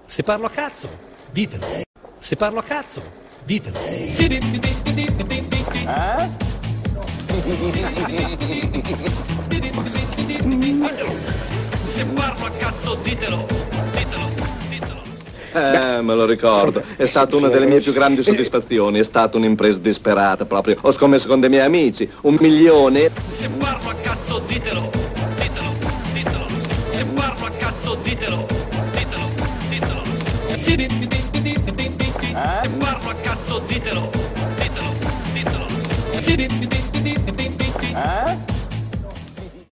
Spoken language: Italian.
Se parlo a cazzo, ditelo. Se parlo a cazzo, ditelo. Se parlo a cazzo, ditelo. Me lo ricordo. È stata una delle mie più grandi soddisfazioni. È stata un'impresa disperata proprio. Ho scommesso con dei miei amici 1 milione. Se parlo a cazzo, ditelo. Se parlo a cazzo, ditelo. Se parlo a cazzo, ditelo.